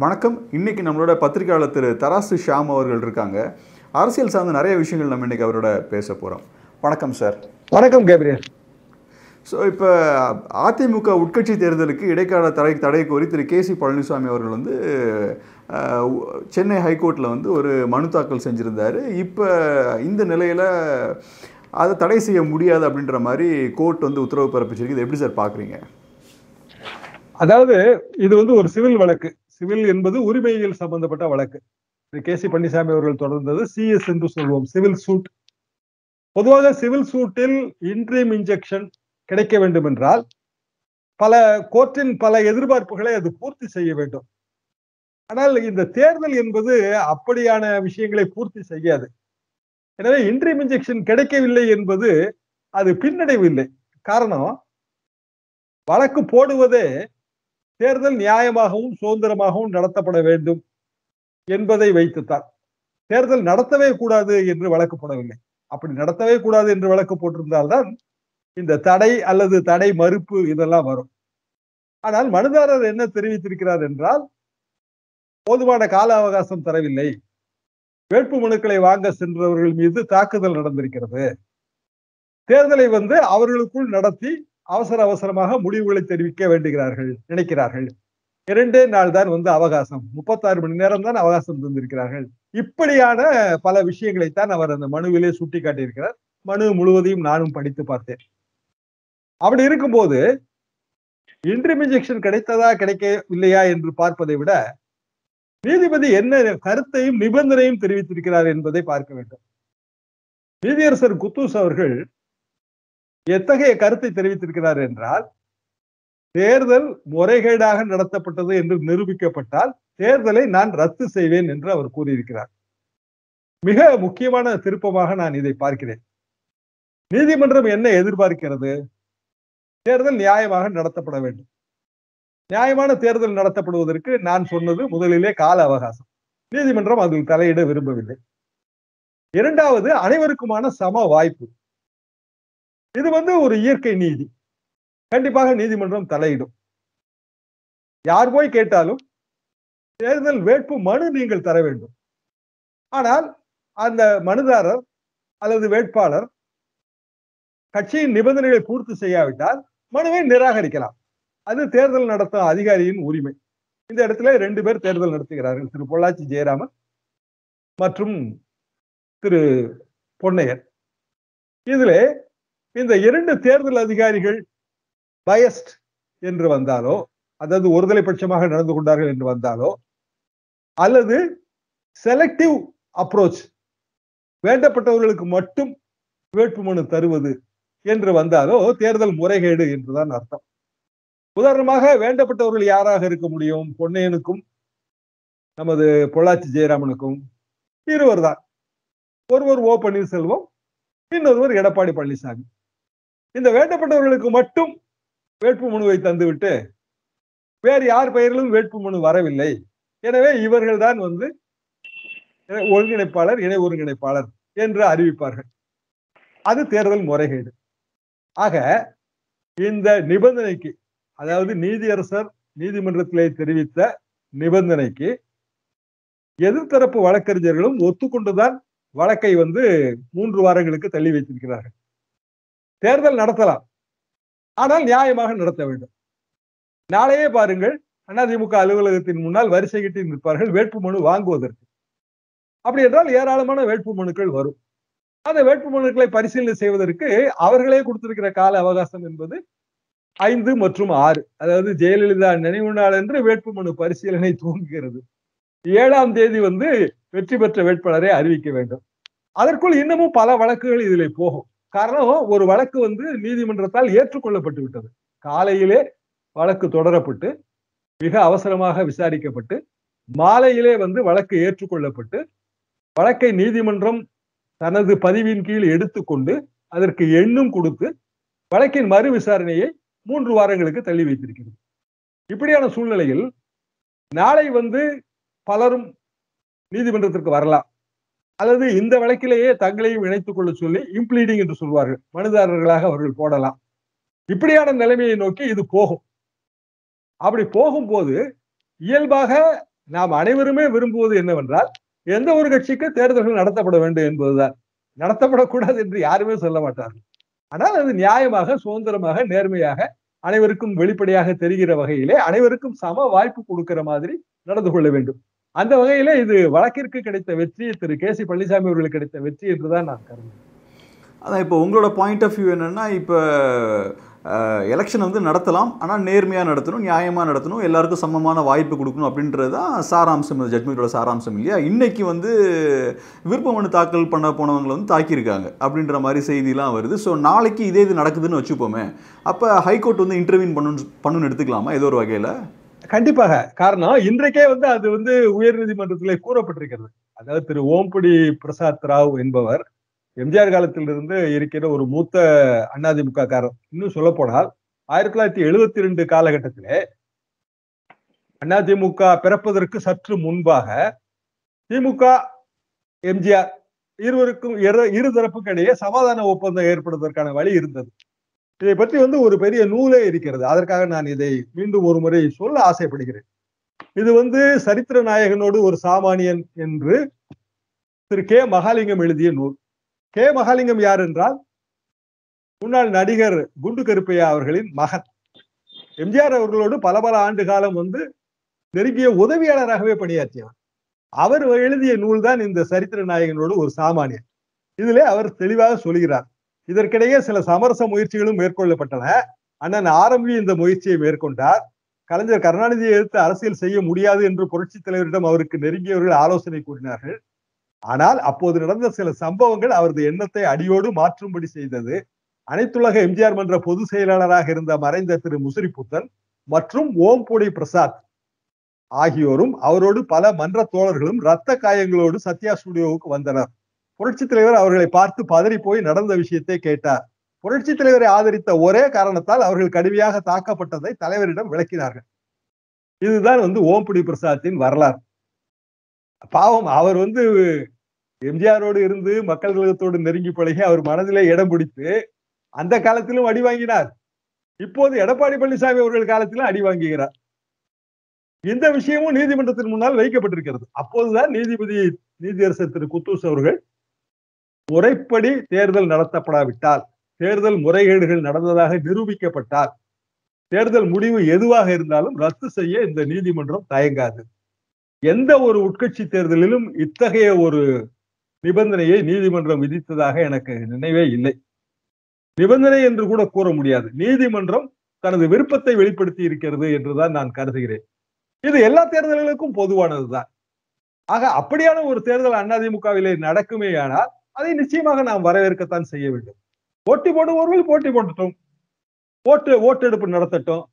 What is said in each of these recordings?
வணக்கம். இன்னைக்கு நம்மளோட பத்திரிகையாளர் திரு தராசு ஷாம் அவர்கள் இருக்காங்க. அரசியல் சார்ந்த நிறைய விஷயங்கள் நம்ம இன்னைக்கு அவரோட பேச போகிறோம். வணக்கம் சார். வணக்கம் கேப்ரியல். ஸோ இப்போ அதிமுக உட்கட்சி தேர்தலுக்கு இடைக்கால தடை கோரி திரு கே.சி. பழனிசாமி அவர்கள் சென்னை ஹைகோர்ட்டில் ஒரு மனு தாக்கல் செஞ்சுருந்தார். இப்போ இந்த நிலையில் அதை தடை செய்ய முடியாது அப்படின்ற மாதிரி கோர்ட் உத்தரவு பிறப்பிச்சிருக்கு. இது எப்படி சார் பார்க்குறீங்க? அதாவது இது ஒரு சிவில் வழக்கு. சிவில் என்பது உரிமையில் சம்பந்தப்பட்ட வழக்கு. கே.சி. பழனிசாமி அவர்கள் தொடர்ந்தது சிஎஸ் என்று சொல்வோம், சிவில் சூட். பொதுவாக சிவில் சூட்டில் இன்ட்ரீம் இன்ஜெக்ஷன் கிடைக்க வேண்டும் என்றால் கோர்ட்டின் பல எதிர்பார்ப்புகளை அது பூர்த்தி செய்ய வேண்டும். ஆனால் இந்த தேர்தல் என்பது அப்படியான விஷயங்களை பூர்த்தி செய்யாது. எனவே இன்ட்ரீம் இன்ஜெக்ஷன் கிடைக்கவில்லை என்பது அது பின்னடைவு இல்லை. காரணம், வழக்கு போடுவதே தேர்தல் நியாயமாகவும் சுதந்திரமாகவும் நடத்தப்பட வேண்டும் என்பதை வைத்துத்தான். தேர்தல் நடத்தவே கூடாது என்று வழக்கு போடவில்லை. அப்படி நடத்தவே கூடாது என்று வழக்கு போட்டிருந்தால்தான் இந்த தடை அல்லது தடை மறுப்பு இதெல்லாம் வரும். ஆனால் மனுதாரர் என்ன தெரிவித்திருக்கிறார் என்றால், போதுமான கால அவகாசம் தரவில்லை, வேட்பு மனுக்களை வாங்க சென்றவர்கள் மீது தாக்குதல் நடந்திருக்கிறது, தேர்தலை அவர்களுக்குள் நடத்தி அவசர அவசரமாக முடிவுகளை தெரிவிக்க நினைக்கிறார்கள், 2 நாள் தான் அவகாசம், 36 மணி நேரம் தான் அவகாசம் தந்திருக்கிறார்கள். இப்படியான பல விஷயங்களைத்தான் அவர் அந்த மனுவிலே சுட்டி காட்டியிருக்கிறார். மனு முழுவதையும் நானும் படித்து பார்த்தேன். அப்படி இருக்கும்போது இன்ட்ரீம் இன்ஜெக்ஷன் கிடைத்ததா கிடைக்கவில்லையா என்று பார்ப்பதை விட நீதிபதி என்ன கருத்தையும் நிபந்தனையும் தெரிவித்திருக்கிறார் என்பதை பார்க்க வேண்டும். நீதியரசர் குத்தூஸ் அவர்கள் எத்தகைய கருத்தை தெரிவித்திருக்கிறார் என்றால், தேர்தல் முறைகேடாக நடத்தப்பட்டது என்று நிரூபிக்கப்பட்டால் தேர்தலை நான் ரத்து செய்வேன் என்று அவர் கூறியிருக்கிறார். மிக முக்கியமான திருப்பமாக நான் இதை பார்க்கிறேன். நீதிமன்றம் என்ன எதிர்பார்க்கிறது? தேர்தல் நியாயமாக நடத்தப்பட வேண்டும். நியாயமான தேர்தல் நடத்தப்படுவதற்கு நான் சொன்னது முதலிலே கால அவகாசம். நீதிமன்றம் அதில் தலையிட விரும்பவில்லை. இரண்டாவது, அனைவருக்குமான சம வாய்ப்பு. இது ஒரு இயற்கை நீதி. கண்டிப்பாக நீதிமன்றம் தலையிடும். யார் போய் கேட்டாலும் தேர்தல் வேட்பு மனு நீங்கள் தர வேண்டும். ஆனால் அந்த மனுதாரர் அல்லது வேட்பாளர் கட்சியின் நிபந்தனைகளை பூர்த்தி செய்யாவிட்டால் மனுவை நிராகரிக்கலாம். அது தேர்தல் நடத்தும் அதிகாரியின் உரிமை. இந்த இடத்துல 2 பேர் தேர்தல் நடத்துகிறார்கள், திரு பொள்ளாச்சி ஜெயராமன் மற்றும் திரு பொன்னையன். இதிலே இந்த 2 தேர்தல் அதிகாரிகள் பயஸ்ட் என்று வந்தாலோ, அதாவது ஒருதலை பட்சமாக நடந்து கொண்டார்கள் என்று வந்தாலோ, அல்லது செலக்டிவ் அப்ரோச், வேண்டப்பட்டவர்களுக்கு மட்டும் வேட்புமனு தருவது என்று வந்தாலோ தேர்தல் முறைகேடு என்றுதான் அர்த்தம். உதாரணமாக வேண்டப்பட்டவர்கள் யாராக இருக்க முடியும்? பொன்னையனுக்கும் நமது பொள்ளாச்சி ஜெயராமனுக்கும் இருவர் தான். ஒருவர் ஓ பன்னீர்செல்வம், இன்னொருவர் எடப்பாடி பழனிசாமி. இந்த வேண்டப்பட்டவர்களுக்கு மட்டும் வேட்பு மனுவை தந்துவிட்டு வேறு யார் பெயரிலும் வேட்பு மனு வரவில்லை, எனவே இவர்கள் தான் ஒருங்கிணைப்பாளர், இணை ஒருங்கிணைப்பாளர் என்று அறிவிப்பார்கள். அது தேர்தல் முறைகேடு. ஆக இந்த நிபந்தனைக்கு, அதாவது நீதியரசர் நீதிமன்றத்திலே தெரிவித்த நிபந்தனைக்கு எதிர்த்தரப்பு வழக்கறிஞர்களும் ஒத்துக்கொண்டுதான் வழக்கை 3 வாரங்களுக்கு தள்ளி வைத்திருக்கிறார்கள். தேர்தல் நடத்தலாம், ஆனால் நியாயமாக நடத்த வேண்டும். நாளையே பாருங்கள், அதிமுக அலுவலகத்தின் முன்னால் வரிசை கட்டி நிற்பார்கள் வேட்பு மனு வாங்குவதற்கு. அப்படி என்றால் ஏராளமான வேட்பு மனுக்கள் வரும். அந்த வேட்பு மனுக்களை பரிசீலனை செய்வதற்கு அவர்களே கொடுத்திருக்கிற கால அவகாசம் என்பது 5 மற்றும் 6, அதாவது ஜெயலலிதா நினைவு நாள் என்று வேட்பு மனு பரிசீலனை துவங்குகிறது. 7ஆம் தேதி வெற்றி பெற்ற வேட்பாளரை அறிவிக்க வேண்டும். அதற்குள் இன்னமும் பல வழக்குகள் இதிலே போகும். காரணம், ஒரு வழக்கு நீதிமன்றத்தால் ஏற்றுக்கொள்ளப்பட்டு விட்டது. காலையிலே வழக்கு தொடரப்பட்டு மிக அவசரமாக விசாரிக்கப்பட்டு மாலையிலே வழக்கு ஏற்றுக்கொள்ளப்பட்டு வழக்கை நீதிமன்றம் தனது பதிவின் கீழ் எடுத்துக்கொண்டு அதற்கு எண்ணும் கொடுத்து வழக்கின் மறு விசாரணையை 3 வாரங்களுக்கு தள்ளி வைத்திருக்கிறது. இப்படியான சூழ்நிலையில் நாளை பலரும் நீதிமன்றத்திற்கு வரலாம், அல்லது இந்த வழக்கிலேயே தங்களையும் இணைத்துக் கொள்ள சொல்லி இம்ப்ளீடிங் என்று சொல்வார்கள், மனுதாரர்களாக அவர்கள் போடலாம். இப்படியான நிலைமையை நோக்கி இது போகும். அப்படி போகும்போது இயல்பாக நாம் அனைவருமே விரும்புவது என்னவென்றால் எந்த ஒரு கட்சிக்கு தேர்தல்கள் நடத்தப்பட வேண்டும் என்பதுதான். நடத்தப்படக்கூடாது என்று யாருமே சொல்ல மாட்டார்கள். ஆனால் அது நியாயமாக, சுதந்திரமாக, நேர்மையாக, அனைவருக்கும் வெளிப்படையாக தெரிகிற வகையிலே அனைவருக்கும் சம வாய்ப்பு கொடுக்கிற மாதிரி நடந்து கொள்ள வேண்டும். அந்த வகையில இது வழக்கிற்கு கிடைத்த வெற்றி, திரு கே.சி. பழனிசாமி அவர்களுக்கு கிடைத்த வெற்றி என்றுதான் நான் கருதுகிறேன். அதான் இப்போ உங்களோட பாயிண்ட் ஆஃப் வியூ என்னன்னா, இப்போ எலெக்ஷன் வந்து நடத்தலாம், ஆனால் நேர்மையாக நடத்தணும், நியாயமாக நடத்தணும், எல்லாருக்கும் சமமான வாய்ப்பு கொடுக்கணும் அப்படின்றது தான் சாராம்சம், இந்த ஜட்மெண்ட்டோட சாராம்சம் இல்லையா? இன்னைக்கு வந்து விருப்ப மனு தாக்கல் பண்ண போனவங்களை வந்து தாக்கியிருக்காங்க அப்படின்ற மாதிரி செய்திலாம் வருது. ஸோ நாளைக்கு இதே இது நடக்குதுன்னு வச்சுப்போமே, அப்போ ஹைகோர்ட் வந்து இன்டர்வீன் பண்ணுன்னு எடுத்துக்கலாமா ஏதோ ஒரு வகையில்? கண்டிப்பாக. காரணம் இன்றைக்கே வந்து அது வந்து உயர் நீதிமன்றத்திலே கூறப்பட்டிருக்கிறது. அதாவது திரு ஓம்புடி பிரசாத் ராவ் என்பவர் எம்ஜிஆர் காலத்திலிருந்து இருக்கிற ஒரு மூத்த அதிமுக காரர். இன்னும் சொல்ல போனால் 1972 காலகட்டத்திலே அதிமுக பிறப்பதற்கு சற்று முன்பாக திமுக, எம்ஜிஆர் இருவருக்கும் இரு தரப்புக்கு இடையே சமாதான ஒப்பந்தம் ஏற்படுவதற்கான வழி இருந்தது. இதை பற்றி வந்து ஒரு பெரிய நூலே இருக்கிறது. அதற்காக நான் இதை மீண்டும் ஒரு முறை சொல்ல ஆசைப்படுகிறேன். இது வந்து சரித்திர நாயகனோடு ஒரு சாமானியன் என்று திரு கே. மகாலிங்கம் எழுதிய நூல். கே. மகாலிங்கம் யார் என்றால் முன்னாள் நடிகர் குண்டு கருப்பையா அவர்களின் மகன். எம்ஜிஆர் அவர்களோடு பல பல ஆண்டு காலம் வந்து நெருங்கிய உதவியாளராகவே பணியாற்றியவர். அவர் எழுதிய நூல் தான் இந்த சரித்திர நாயகனோடு ஒரு சாமானியன். இதிலே அவர் தெளிவாக சொல்கிறார். இதற்கிடையே சில சமரச முயற்சிகளும் மேற்கொள்ளப்பட்டன. அண்ணன் ஆரம்பி இந்த முயற்சியை மேற்கொண்டார். கலைஞர் கருணாநிதியை எதிர்த்து அரசியல் செய்ய முடியாது என்று புரட்சித் தலைவரிடம் அவருக்கு நெருங்கியவர்கள் ஆலோசனை கூறினார்கள். ஆனால் அப்போது நடந்த சில சம்பவங்கள் அவரது எண்ணத்தை அடியோடு மாற்றும்படி செய்தது. அனைத்துலக எம்ஜிஆர் மன்ற பொதுச் செயலாளராக இருந்த மறைந்த திரு முசிறிப்புத்தன் மற்றும் ஓம்புடி பிரசாத் ஆகியோரும் அவரோடு பல மன்ற தோழர்களும் இரத்த காயங்களோடு சத்யா ஸ்டுடியோவுக்கு வந்தனர். புரட்சித் தலைவர் அவர்களை பார்த்து பதறி போய் நடந்த விஷயத்தை கேட்டார். புரட்சித் தலைவரை ஆதரித்த ஒரே காரணத்தால் அவர்கள் கடுமையாக தாக்கப்பட்டதை தலைவரிடம் விளக்கினார்கள். இதுதான் வந்து ஓம்புடி பிரசாத்தின் வரலாறு. பாவம், அவர் வந்து எம்ஜிஆரோடு இருந்து மக்கள் கழகத்தோடு நெருங்கி பழகி அவர் மனதிலே இடம் பிடித்து அந்த காலத்திலும் அடி வாங்கினார். இப்போது எடப்பாடி பழனிசாமி அவர்கள் காலத்திலும் அடி வாங்குகிறார். இந்த விஷயமும் நீதிமன்றத்தின் முன்னால் வைக்கப்பட்டிருக்கிறது. அப்போதுதான் நீதியரசர் திரு குத்தூஸ் அவர்கள் முறைப்படி தேர்தல் நடத்தப்படாவிட்டால், தேர்தல் முறைகேடுகள் நடந்ததாக நிரூபிக்கப்பட்டால், தேர்தல் முடிவு எதுவாக இருந்தாலும் ரத்து செய்ய இந்த நீதிமன்றம் தயங்காது. எந்த ஒரு உட்கட்சி தேர்தலிலும் இத்தகைய ஒரு நிபந்தனையை நீதிமன்றம் விதித்ததாக எனக்கு நினைவே இல்லை. நிபந்தனை என்று கூட கூற முடியாது. நீதிமன்றம் தனது விருப்பத்தை வெளிப்படுத்தி இருக்கிறது என்றுதான் நான் கருதுகிறேன். இது எல்லா தேர்தல்களுக்கும் பொதுவானதுதான். ஆக அப்படியான ஒரு தேர்தல் அதிமுகவிலே நடக்குமேயானால் அதை நிச்சயமாக நாம் வரவேற்கத்தான் செய்ய வேண்டும். போட்டி போடுபவர்கள் போட்டி போடட்டும், ஓட்டெடுப்பு நடத்தட்டும்.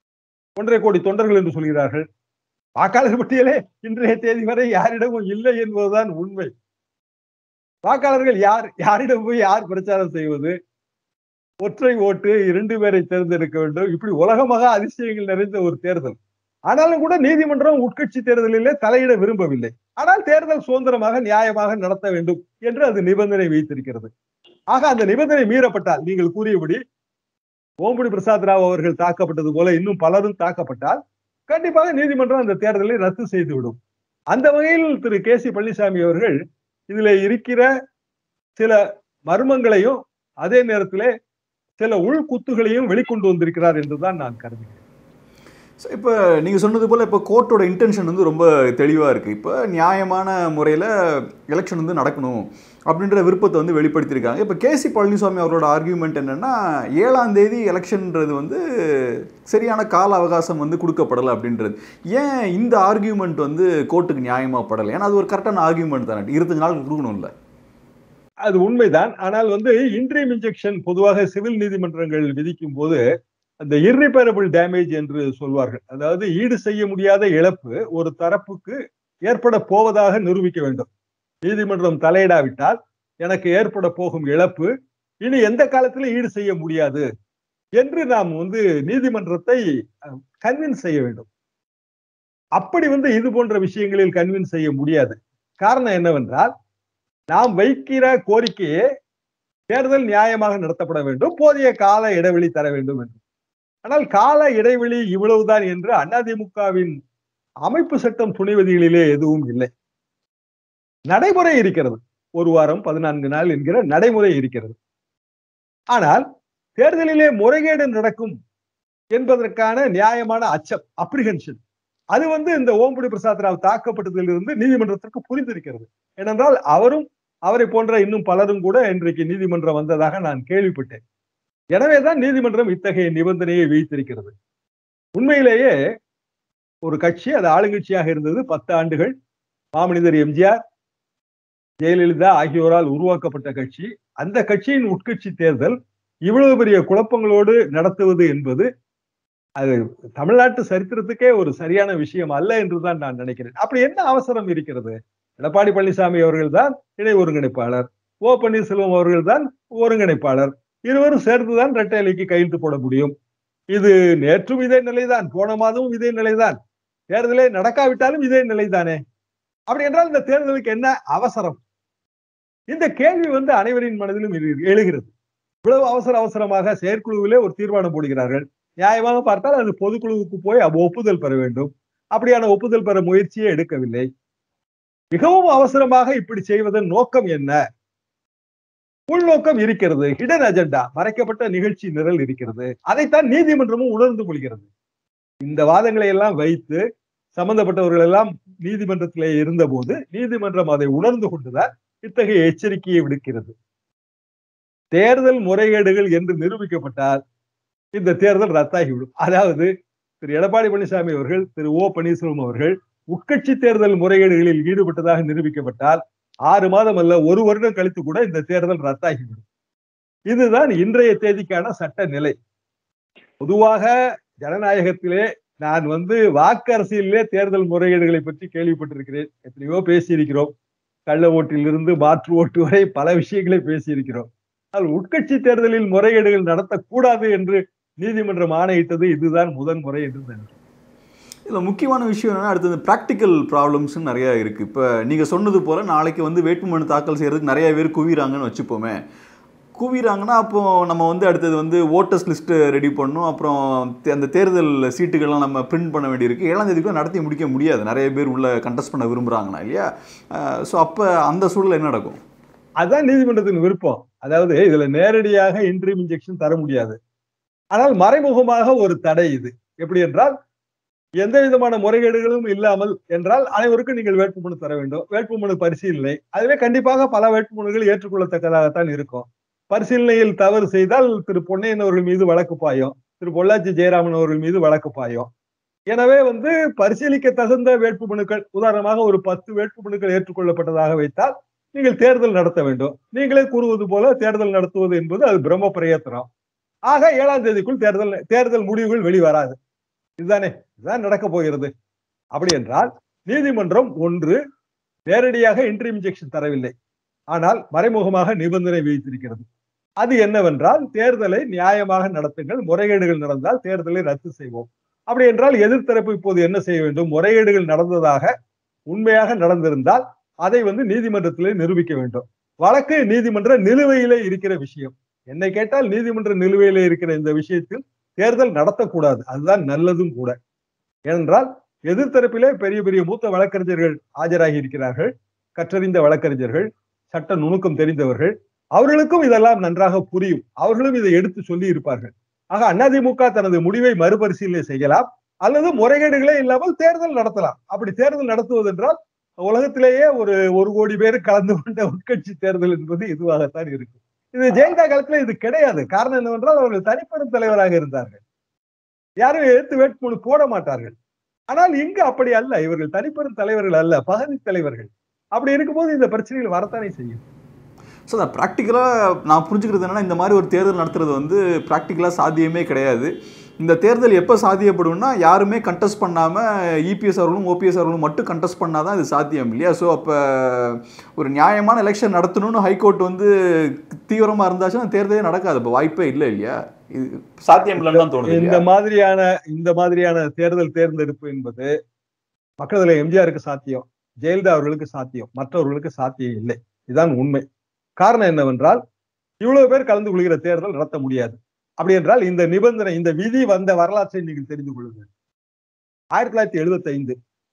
1.5 கோடி தொண்டர்கள் என்று சொல்கிறார்கள். வாக்காளர் பட்டியலே இன்றைய தேதி வரை யாரிடமும் இல்லை என்பதுதான் உண்மை. வாக்காளர்கள் யாரிடம் போய் யார் பிரச்சாரம் செய்வது? ஒற்றை ஓட்டு, 2 பேரை தேர்ந்தெடுக்க வேண்டும். இப்படி உலகமாக அதிசயங்கள் நிறைந்த ஒரு தேர்தல். ஆனாலும் கூட நீதிமன்றம் உட்கட்சி தேர்தலிலே தலையிட விரும்பவில்லை. ஆனால் தேர்தல் சுதந்திரமாக நியாயமாக நடத்த வேண்டும் என்று அது நிபந்தனை வைத்திருக்கிறது. ஆக அந்த நிபந்தனை மீறப்பட்டால், நீங்கள் கூறியபடி ஓம்புடி பிரசாத் ராவ் அவர்கள் தாக்கப்பட்டது போல இன்னும் பலரும் தாக்கப்பட்டால் கண்டிப்பாக நீதிமன்றம் அந்த தேர்தலை ரத்து செய்துவிடும். அந்த வகையில் திரு கே.சி. பழனிசாமி அவர்கள் இதுல இருக்கிற சில மர்மங்களையும் அதே நேரத்திலே சில உள்குத்துகளையும் வெளிக்கொண்டு வந்திருக்கிறார் என்றுதான் நான் கருதுகிறேன். இப்போ நீங்கள் சொன்னது போல் இப்போ கோர்ட்டோட இன்டென்ஷன் வந்து ரொம்ப தெளிவாக இருக்குது. இப்போ நியாயமான முறையில் எலெக்ஷன் வந்து நடக்கணும் அப்படின்ற விருப்பத்தை வந்து வெளிப்படுத்தியிருக்காங்க. இப்போ கே.சி. பழனிசாமி அவரோட ஆர்கியூமெண்ட் என்னென்னா, 7ஆம் தேதி எலெக்ஷன்ன்றது வந்து சரியான கால அவகாசம் வந்து கொடுக்கப்படலை அப்படின்றது. ஏன் இந்த ஆர்கியூமெண்ட் வந்து கோர்ட்டுக்கு நியாயமாக படலை? ஏன்னா அது ஒரு கரெக்டான ஆர்கியூமெண்ட் தானே, 25 நாள் கொடுக்கணும்ல. அது உண்மைதான். ஆனால் வந்து இன்ட்ரீம் இன்ஜெக்ஷன் பொதுவாக சிவில் நீதிமன்றங்கள் விதிக்கும் போது அந்த இர்ரிப்பேரபிள் டேமேஜ் என்று சொல்வார்கள். அதாவது ஈடு செய்ய முடியாத இழப்பு ஒரு தரப்புக்கு ஏற்பட போவதாக நிரூபிக்க வேண்டும். நீதிமன்றம் தலையிடாவிட்டால் எனக்கு ஏற்பட போகும் இழப்பு இனி எந்த காலத்திலும் ஈடு செய்ய முடியாது என்று நாம் வந்து நீதிமன்றத்தை கன்வின்ஸ் செய்ய வேண்டும். அப்படி வந்து இது போன்ற விஷயங்களில் கன்வின்ஸ் செய்ய முடியாது. காரணம் என்னவென்றால், நாம் வைக்கிற கோரிக்கையே தேர்தல் நியாயமாக நடத்தப்பட வேண்டும், போதிய கால இடைவெளி தர வேண்டும் என்று. ஆனால் கால இடைவெளி இவ்வளவுதான் என்று அதிமுகவின் அமைப்பு சட்டம் துணை விதிகளிலே எதுவும் இல்லை. நடைமுறை இருக்கிறது. 1 வாரம் 14 நாள் என்கிற நடைமுறை இருக்கிறது. ஆனால் தேர்தலிலே முறைகேடு நடக்கும் என்பதற்கான நியாயமான அச்சம், அப்ரிஹென்ஷன், அது இந்த ஓம்புடி பிரசாத் ராவ் தாக்கப்பட்டதிலிருந்து நீதிமன்றத்திற்கு புரிந்திருக்கிறது. ஏனென்றால் அவரும் அவரை போன்ற இன்னும் பலரும் கூட இன்றைக்கு நீதிமன்றம் வந்ததாக நான் கேள்விப்பட்டேன். எனவேதான் நீதிமன்றம் இத்தகைய நிபந்தனையை வைத்திருக்கிறது. உண்மையிலேயே ஒரு கட்சி, அது ஆளுங்கட்சியாக இருந்தது 10 ஆண்டுகள். மாமனிதர் எம்ஜிஆர், ஜெயலலிதா ஆகியோரால் உருவாக்கப்பட்ட கட்சி. அந்த கட்சியின் உட்கட்சி தேர்தல் இவ்வளவு பெரிய குழப்பங்களோடு நடத்துவது என்பது அது தமிழ்நாட்டு சரித்திரத்துக்கே ஒரு சரியான விஷயம் அல்ல என்றுதான் நான் நினைக்கிறேன். அப்படி என்ன அவசரம் இருக்கிறது? எடப்பாடி பழனிசாமி அவர்கள் தான் இணை ஒருங்கிணைப்பாளர், ஓ பன்னீர்செல்வம் அவர்கள் தான் ஒருங்கிணைப்பாளர். இருவரும் சேர்ந்துதான் இரட்டை இலைக்கு கையெழுத்து போட முடியும். இது நேற்றும் இதே நிலைதான், போன மாதமும் இதே நிலைதான், தேர்தலே நடக்காவிட்டாலும் இதே நிலைதானே. அப்படி என்றால் இந்த தேர்தலுக்கு என்ன அவசரம்? இந்த கேள்வி அனைவரின் மனதிலும் எழுகிறது. இவ்வளவு அவசரமாக செயற்குழுவிலே ஒரு தீர்மானம் போடுகிறார்கள். நியாயமாக பார்த்தால் அது பொதுக்குழுவுக்கு போய் ஒப்புதல் பெற வேண்டும். அப்படியான ஒப்புதல் பெற முயற்சியே எடுக்கவில்லை. மிகவும் அவசரமாக இப்படி செய்வதன் நோக்கம் என்ன? உள்நோக்கம் இருக்கிறது, ஹிடன் அஜெண்டா, மறைக்கப்பட்ட நிகழ்ச்சி நிரல் இருக்கிறது. அதைத்தான் நீதிமன்றமும் உணர்ந்து கொள்கிறது. இந்த வாதங்களை எல்லாம் வைத்து சம்பந்தப்பட்டவர்கள் எல்லாம் நீதிமன்றத்திலே இருந்த போது நீதிமன்றம் அதை உணர்ந்து கொண்டுதான் இத்தகைய எச்சரிக்கையை விடுக்கிறது. தேர்தல் முறைகேடுகள் என்று நிரூபிக்கப்பட்டால் இந்த தேர்தல் ரத்தாகிவிடும். அதாவது திரு எடப்பாடி பழனிசாமி அவர்கள், திரு ஓ பன்னீர்செல்வம் அவர்கள் உட்கட்சி தேர்தல் முறைகேடுகளில் ஈடுபட்டதாக நிரூபிக்கப்பட்டால் 6 மாதம் அல்ல 1 வருடம் கழித்து கூட இந்த தேர்தல் ரத்தாகிவிடும். இதுதான் இன்றைய தேதிக்கான சட்ட நிலை. பொதுவாக ஜனநாயகத்திலே நான் வாக்கு அரசியலிலே தேர்தல் முறைகேடுகளை பற்றி கேள்விப்பட்டிருக்கிறேன். எத்தனையோ பேசியிருக்கிறோம். கள்ள ஓட்டிலிருந்து மாற்று ஓட்டு வரை பல விஷயங்களை பேசியிருக்கிறோம். உட்கட்சி தேர்தலில் முறைகேடுகள் நடத்தக்கூடாது என்று நீதிமன்றம் ஆணையிட்டது இதுதான் முதன் முறை என்று நினைக்கிறேன். இதில் முக்கியமான விஷயம் என்னன்னா, அடுத்தது ப்ராக்டிக்கல் ப்ராப்ளம்ஸ் நிறையா இருக்குது. இப்போ நீங்கள் சொன்னது போல் நாளைக்கு வேட்புமனு தாக்கல் செய்கிறதுக்கு நிறைய பேர் குவிறாங்கன்னு வச்சுப்போமே. குவிறாங்கன்னா அப்போ நம்ம அடுத்தது ஓட்டர்ஸ் லிஸ்ட்டு ரெடி பண்ணணும். அப்புறம் அந்த தேர்தல் சீட்டுகள்லாம் நம்ம பிரிண்ட் பண்ண வேண்டியிருக்கு. 7ஆம் தேதிக்குள்ள நடத்தி முடிக்க முடியாது, நிறைய பேர் உள்ள கண்டெஸ்ட் பண்ண விரும்புகிறாங்கன்னா இல்லையா? ஸோ அப்போ அந்த சூழல் என்ன நடக்கும்? அதுதான் நீதிமன்றத்தின் விருப்பம். அதாவது இதுல நேரடியாக இன்ட்ரீம் இன்ஜெக்ஷன் தர முடியாது. ஆனால் மறைமுகமாக ஒரு தடை இது. எப்படி என்றால், எந்த விதமான முறைகேடுகளும் இல்லாமல் என்றால் அனைவருக்கும் நீங்கள் வேட்புமனு தர வேண்டும். வேட்புமனு பரிசீலனை, அதுவே கண்டிப்பாக பல வேட்புமனுகள் ஏற்றுக்கொள்ளத்தக்கதாகத்தான் இருக்கும். பரிசீலனையில் தவறு செய்தால் திரு பொன்னையன் அவர்கள் மீது வழக்கு பாயும், திரு பொள்ளாச்சி ஜெயராமன் அவர்கள் மீது வழக்கு பாயும். எனவே பரிசீலிக்க தகுந்த வேட்புமனுக்கள், உதாரணமாக ஒரு 10 வேட்புமனுக்கள் ஏற்றுக்கொள்ளப்பட்டதாக வைத்தால் நீங்கள் தேர்தல் நடத்த வேண்டும். நீங்களே கூறுவது போல தேர்தல் நடத்துவது என்பது அது பிரம்ம பிரயத்தனம். ஆக 7ஆம் தேதிக்குள் தேர்தல் முடிவுகள் வெளிவராது. இதுதான் நடக்க போகிறது. அப்படி என்றால் நீதிமன்றம் ஒன்று நேரடியாக இன்ட்ரீம் இன்ஜெக்ஷன் தரவில்லை, ஆனால் மறைமுகமாக நிபந்தனை வைத்திருக்கிறது. அது என்னவென்றால், தேர்தலை நியாயமாக நடத்துங்கள், முறைகேடுகள் நடந்தால் தேர்தலை ரத்து செய்வோம். அப்படி என்றால் எதிர்த்தரப்பு இப்போது என்ன செய்ய வேண்டும்? முறைகேடுகள் நடந்ததாக உண்மையாக நடந்திருந்தால் அதை நீதிமன்றத்திலே நிரூபிக்க வேண்டும். வழக்கு நீதிமன்ற நிலுவையிலே இருக்கிற விஷயம். என்னை கேட்டால் நீதிமன்ற நிலுவையிலே இருக்கிற இந்த விஷயத்தில் தேர்தல் நடத்தக்கூடாது. அதுதான் நல்லதும் கூட. ஏனென்றால் எதிர்த்தரப்பிலே பெரிய பெரிய மூத்த வழக்கறிஞர்கள் ஆஜராகி இருக்கிறார்கள், கற்றறிந்த வழக்கறிஞர்கள், சட்ட நுணுக்கம் தெரிந்தவர்கள். அவர்களுக்கும் இதெல்லாம் நன்றாக புரியும். அவர்களும் இதை எடுத்து சொல்லி இருப்பார்கள். ஆக அதிமுக தனது முடிவை மறுபரிசீலனை செய்யலாம், அல்லது முறைகேடுகளே இல்லாமல் தேர்தல் நடத்தலாம். அப்படி தேர்தல் நடத்துவது என்றால் உலகத்திலேயே ஒரு 1 கோடி பேர் கலந்து கொண்ட உட்கட்சி தேர்தல் என்பது இதுவாகத்தான் இருக்கும். இது ஜெயலலிதா காலத்துல இது கிடையாது. காரணம் என்னவென்றால் அவர்கள் தனிப்பெரும் தலைவராக இருந்தார்கள். யாரும் எதிர்த்து வேட்புமனு போட மாட்டார்கள். ஆனால் இங்கு அப்படி அல்ல. இவர்கள் தனிப்பெரும் தலைவர்கள் அல்ல, பகுதி தலைவர்கள். அப்படி இருக்கும்போது இந்த பிரச்சனைகள் வரத்தானே செய்யும். ஸோ அதை ப்ராக்டிக்கலாக நான் புரிஞ்சுக்கிறது என்னென்னா, இந்த மாதிரி ஒரு தேர்தல் நடத்துறது ப்ராக்டிக்கலாக சாத்தியமே கிடையாது. இந்த தேர்தல் எப்போ சாத்தியப்படும்னா, யாருமே கண்டெஸ்ட் பண்ணாமல் இபிஎஸ் அவர்களும் ஓபிஎஸ் அவர்களும் மட்டும் கண்டெஸ்ட் பண்ணால் தான் இது சாத்தியம் இல்லையா? ஸோ அப்போ ஒரு நியாயமான எலெக்ஷன் நடத்தணும்னு ஹைகோர்ட் தீவிரமாக இருந்தாச்சுன்னா தேர்தலே நடக்காது. இப்போ வாய்ப்பே இல்லை இல்லையா? இது சாத்தியம் இல்லைன்னு தான் தோணுது. இந்த மாதிரியான தேர்தல் தேர்ந்தெடுப்பு என்பது மக்களதுல எம்ஜிஆருக்கு சாத்தியம், ஜெயலலிதா அவர்களுக்கு சாத்தியம், மற்றவர்களுக்கு சாத்தியம் இல்லை. இதுதான் உண்மை. காரணம் என்னவென்றால், இவ்வளவு பேர் கலந்து கொள்கிற தேர்தல் நடத்த முடியாது. அப்படி என்றால் இந்த நிபந்தனை, இந்த விதி வந்த வரலாற்றை நீங்கள் தெரிந்து கொள்ளுங்கள். 1975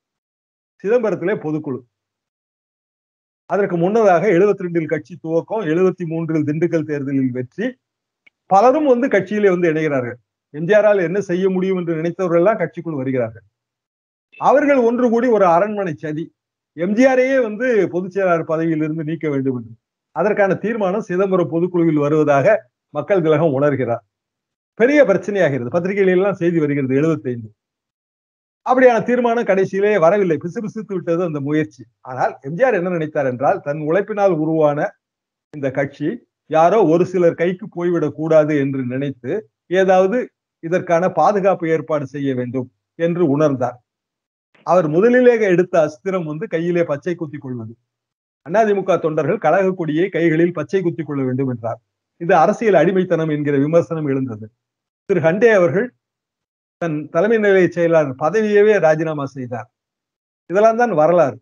சிதம்பரத்திலே பொதுக்குழு. அதற்கு முன்னதாக 72 கட்சி துவக்கம், 73 திண்டுக்கல் தேர்தலில் வெற்றி. பலரும் கட்சியிலே இணைகிறார்கள். எம்ஜிஆரால் என்ன செய்ய முடியும் என்று நினைத்தவர்கள் எல்லாம் கட்சிக்குள் வருகிறார்கள். அவர்கள் ஒன்று கூடி ஒரு அரண்மனை சதி, எம்ஜிஆரையே பொதுச் செயலாளர் பதவியில் இருந்து நீக்க வேண்டும் என்று. அதற்கான தீர்மானம் சிதம்பரம் பொதுக்குழுவில் வருவதாக மக்கள் திலகம் உணர்கிறார். பெரிய பிரச்சனையாகிறது. பத்திரிகைகளில் எல்லாம் செய்தி வருகிறது 75. அப்படியான தீர்மானம் கடைசியிலே வரவில்லை. பிசுபிசுத்து விட்டது அந்த முயற்சி. ஆனால் எம்ஜிஆர் என்ன நினைத்தார் என்றால், தன் உழைப்பினால் உருவான இந்த கட்சி யாரோ ஒரு சிலர் கைக்கு போய்விடக் கூடாது என்று நினைத்து ஏதாவது இதற்கான பாதுகாப்பு ஏற்பாடு செய்ய வேண்டும் என்று உணர்ந்தார். அவர் முதலிலே எடுத்த அஸ்திரம் கையிலே பச்சை குத்திக் கொள்வது. அதிமுக தொண்டர்கள் கழக கொடியை கைகளில் பச்சை குத்திக் கொள்ள வேண்டும் என்றார். இது அரசியல் அடிமைத்தனம் என்கிற விமர்சனம் எழுந்தது. திரு ஹண்டே அவர்கள் தன் தலைமை நிலைய செயலாளர் பதவியவே ராஜினாமா செய்தார். இதெல்லாம் தான் வரலாறு.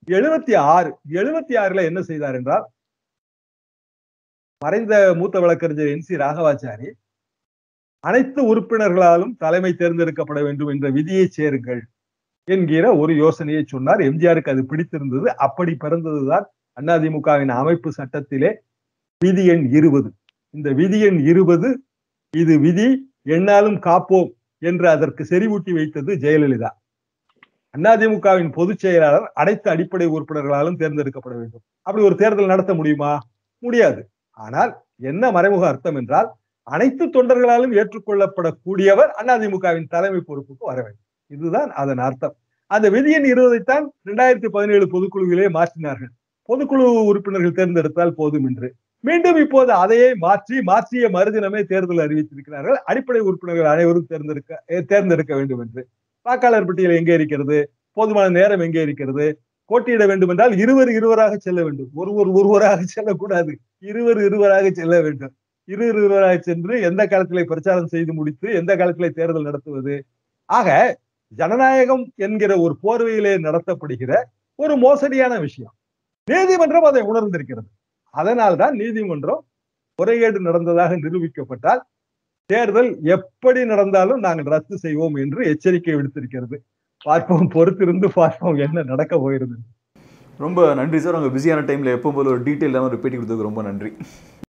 76 என்ன செய்தார் என்றால், மறைந்த மூத்த வழக்கறிஞர் NC ராகவாச்சாரி அனைத்து உறுப்பினர்களாலும் தலைமை தேர்ந்தெடுக்கப்பட வேண்டும் என்ற விதியை சேருங்கள் என்கிற ஒரு யோசனையை சொன்னார். எம்ஜிஆருக்கு அது பிடித்திருந்தது. அப்படி பிறந்ததுதான் அதிமுகவின் அமைப்பு சட்டத்திலே விதி எண் 20. இந்த விதி எண் 20 இது விதி, எண்ணாலும் காப்போம் என்று அதற்கு செறிவூட்டி வைத்தது ஜெயலலிதா. அதிமுகவின் பொதுச் செயலாளர் அனைத்து அடிப்படை உறுப்பினர்களாலும் தேர்ந்தெடுக்கப்பட வேண்டும். அப்படி ஒரு தேர்தல் நடத்த முடியுமா? முடியாது. ஆனால் என்ன மறைமுக அர்த்தம் என்றால், அனைத்து தொண்டர்களாலும் ஏற்றுக்கொள்ளப்படக்கூடியவர் அதிமுகவின் தலைமை பொறுப்புக்கு வர வேண்டும். இதுதான் அதன் அர்த்தம். அந்த விதியின் 20ஐத்தான் 2017 பொதுக்குழுவிலே மாற்றினார்கள். பொதுக்குழு உறுப்பினர்கள் தேர்ந்தெடுத்தால் போதும் என்று. மீண்டும் இப்போது அதையே மாற்றிய மறுதினமே தேர்தல் அறிவித்திருக்கிறார்கள். அடிப்படை உறுப்பினர்கள் அனைவரும் தேர்ந்தெடுக்க வேண்டும் என்று. வாக்காளர் பட்டியல் எங்கே இருக்கிறது? போதுமான நேரம் எங்கே இருக்கிறது? போட்டியிட வேண்டும் என்றால் இருவராக செல்ல வேண்டும். ஒருவராக செல்லக்கூடாது. இருவராக செல்ல வேண்டும். இருவராக சென்று எந்த காலத்திலே பிரச்சாரம் செய்து முடித்து எந்த காலத்திலே தேர்தல் நடத்துவது? ஆக ஜனநாயகம் என்கிற ஒரு போர்வையிலே நடத்தப்படுகிற ஒரு மோசடியான விஷயம். நீதிமன்றம் அதை உணர்ந்திருக்கிறது. அதனால்தான் நீதிமன்றம் முறைகேடு நடந்ததாக நிரூபிக்கப்பட்டால் தேர்தல் எப்படி நடந்தாலும் நாங்கள் ரத்து செய்வோம் என்று எச்சரிக்கை விடுத்திருக்கிறது. பார்ப்போம், பொறுத்திருந்து பார்ப்போம் என்ன நடக்க போகிறது. ரொம்ப நன்றி சார். உங்க பிஸியான டைம்ல எப்பவும் போல ஒரு டீட்டெயிலான ஒரு பேட்டி கொடுத்ததுக்கு ரொம்ப நன்றி.